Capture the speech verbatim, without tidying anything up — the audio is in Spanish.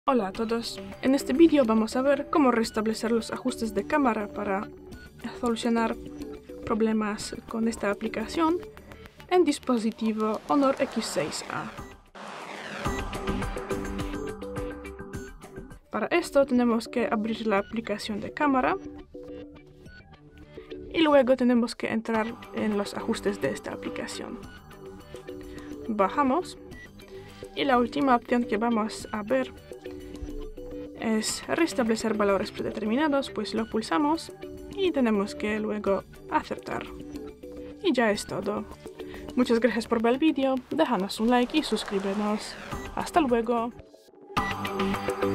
Hola a todos, en este vídeo vamos a ver cómo restablecer los ajustes de cámara para solucionar problemas con esta aplicación en dispositivo Honor X seis A. Para esto tenemos que abrir la aplicación de cámara y luego tenemos que entrar en los ajustes de esta aplicación. Bajamos y la última opción que vamos a ver es restablecer valores predeterminados, pues lo pulsamos y tenemos que luego aceptar. Y ya es todo. Muchas gracias por ver el vídeo, déjanos un like y suscríbenos. Hasta luego.